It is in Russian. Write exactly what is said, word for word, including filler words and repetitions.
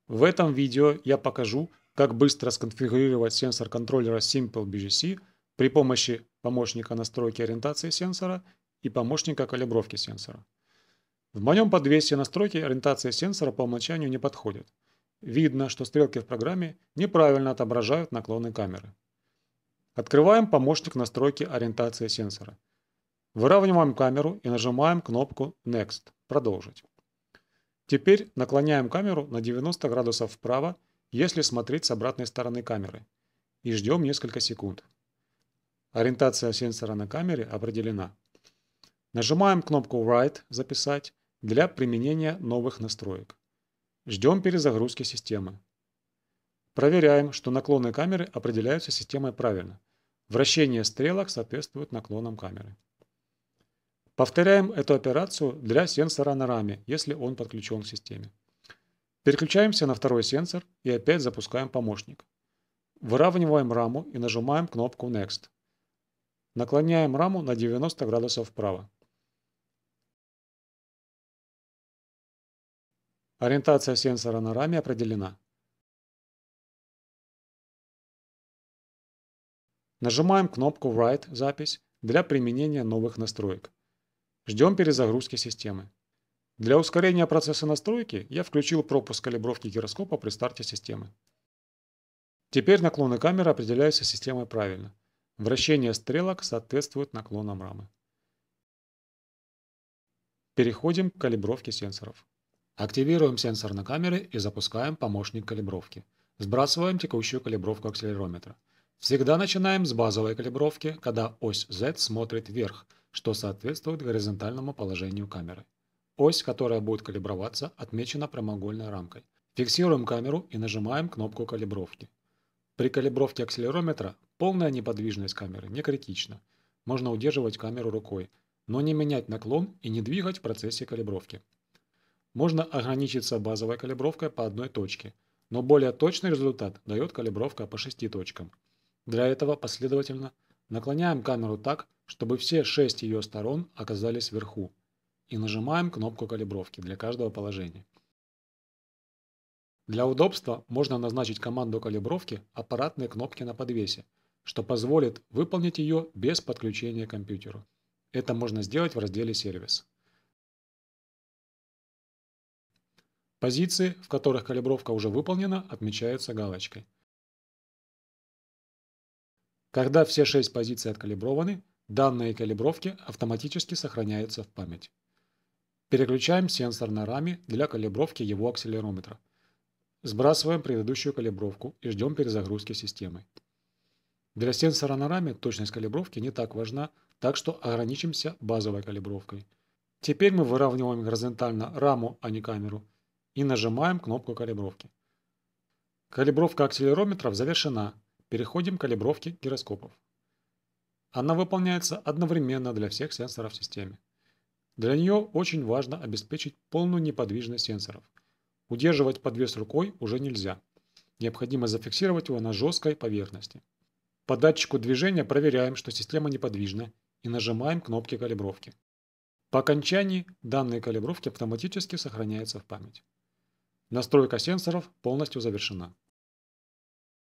В этом видео я покажу, как быстро сконфигурировать сенсор контроллера SimpleBGC при помощи помощника настройки ориентации сенсора и помощника калибровки сенсора. В моем подвесе настройки ориентации сенсора по умолчанию не подходят. Видно, что стрелки в программе неправильно отображают наклоны камеры. Открываем помощник настройки ориентации сенсора. Выравниваем камеру и нажимаем кнопку Next – Продолжить. Теперь наклоняем камеру на девяносто градусов вправо, если смотреть с обратной стороны камеры, и ждем несколько секунд. Ориентация сенсора на камере определена. Нажимаем кнопку Write – Записать для применения новых настроек. Ждем перезагрузки системы. Проверяем, что наклоны камеры определяются системой правильно. Вращение стрелок соответствует наклонам камеры. Повторяем эту операцию для сенсора на раме, если он подключен к системе. Переключаемся на второй сенсор и опять запускаем помощник. Выравниваем раму и нажимаем кнопку Next. Наклоняем раму на девяносто градусов вправо. Ориентация сенсора на раме определена. Нажимаем кнопку Write – Запись для применения новых настроек. Ждем перезагрузки системы. Для ускорения процесса настройки я включил пропуск калибровки гироскопа при старте системы. Теперь наклоны камеры определяются системой правильно. Вращение стрелок соответствует наклонам рамы. Переходим к калибровке сенсоров. Активируем сенсор на камере и запускаем помощник калибровки. Сбрасываем текущую калибровку акселерометра. Всегда начинаем с базовой калибровки, когда ось Z смотрит вверх, что соответствует горизонтальному положению камеры. Ось, которая будет калиброваться, отмечена прямоугольной рамкой. Фиксируем камеру и нажимаем кнопку калибровки. При калибровке акселерометра полная неподвижность камеры не критична. Можно удерживать камеру рукой, но не менять наклон и не двигать в процессе калибровки. Можно ограничиться базовой калибровкой по одной точке, но более точный результат дает калибровка по шести точкам. Для этого последовательно наклоняем камеру так, чтобы все шесть ее сторон оказались вверху, и нажимаем кнопку калибровки для каждого положения. Для удобства можно назначить команду калибровки аппаратной кнопки на подвесе, что позволит выполнить ее без подключения к компьютеру. Это можно сделать в разделе «Сервис». Позиции, в которых калибровка уже выполнена, отмечаются галочкой. Когда все шесть позиций откалиброваны, данные калибровки автоматически сохраняются в память. Переключаем сенсор на раме для калибровки его акселерометра. Сбрасываем предыдущую калибровку и ждем перезагрузки системы. Для сенсора на раме точность калибровки не так важна, так что ограничимся базовой калибровкой. Теперь мы выравниваем горизонтально раму, а не камеру, и нажимаем кнопку калибровки. Калибровка акселерометров завершена. Переходим к калибровке гироскопов. Она выполняется одновременно для всех сенсоров в системе. Для нее очень важно обеспечить полную неподвижность сенсоров. Удерживать подвес рукой уже нельзя. Необходимо зафиксировать его на жесткой поверхности. По датчику движения проверяем, что система неподвижна, и нажимаем кнопки калибровки. По окончании данные калибровки автоматически сохраняются в память. Настройка сенсоров полностью завершена.